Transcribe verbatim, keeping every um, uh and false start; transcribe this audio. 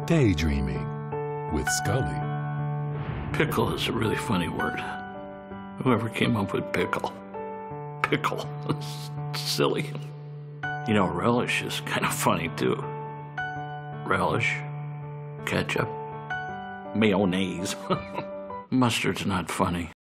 Daydreaming with Scully. Pickle is a really funny word. Whoever came up with pickle. Pickle. Silly. You know, relish is kind of funny, too. Relish, ketchup, mayonnaise. Mustard's not funny.